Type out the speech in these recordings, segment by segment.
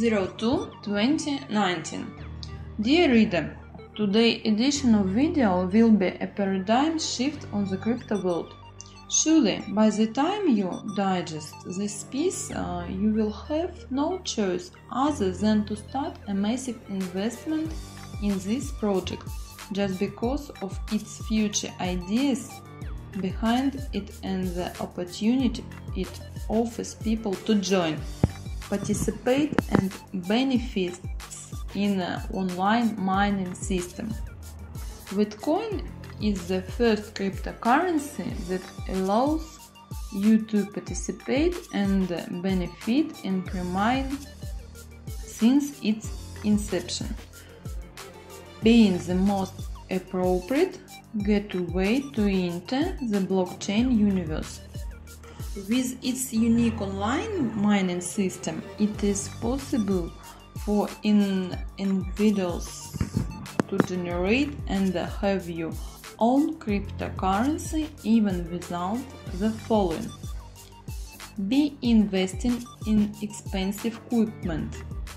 02/2019. Dear reader, today's edition of video will be a paradigm shift on the crypto world. Surely, by the time you digest this piece, you will have no choice other than to start a massive investment in this project, just because of its future ideas behind it and the opportunity it offers people to join, participate and benefit in an online mining system. Wetcoin is the first cryptocurrency that allows you to participate and benefit in pre-mining since its inception, being the most appropriate gateway to enter the blockchain universe. With its unique online mining system, it is possible for individuals to generate and have your own cryptocurrency even without the following: be investing in expensive equipment,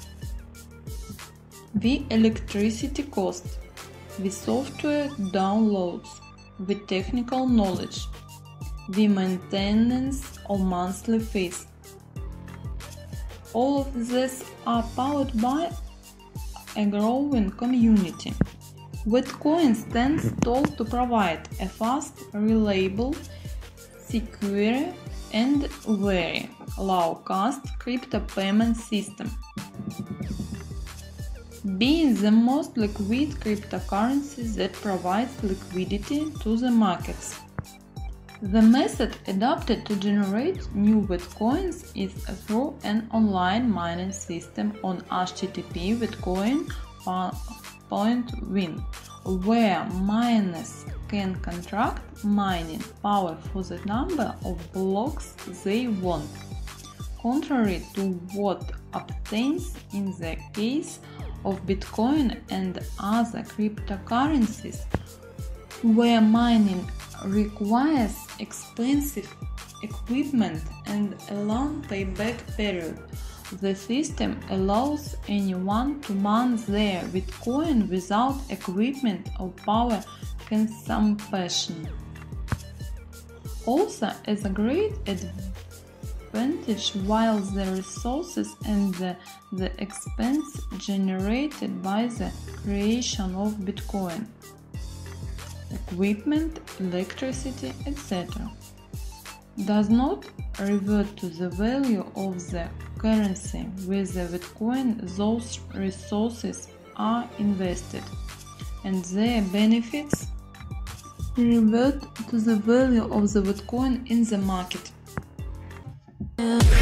the electricity cost, the software downloads, the technical knowledge, the maintenance or monthly fees. All of these are powered by a growing community. Wetcoin stands tall to provide a fast, reliable, secure, and very low-cost crypto payment system, being the most liquid cryptocurrency that provides liquidity to the markets. The method adopted to generate new Wetcoins is through an online mining system on http wetcoin.win, where miners can contract mining power for the number of blocks they want, contrary to what obtains in the case of Bitcoin and other cryptocurrencies, where mining requires expensive equipment and a long payback period. The system allows anyone to mine their Bitcoin without equipment or power consumption. Also, as a great advantage, while the resources and the expense generated by the creation of Bitcoin, equipment, electricity, etc., does not revert to the value of the currency with the Bitcoin. Those resources are invested, and their benefits revert to the value of the Bitcoin in the market.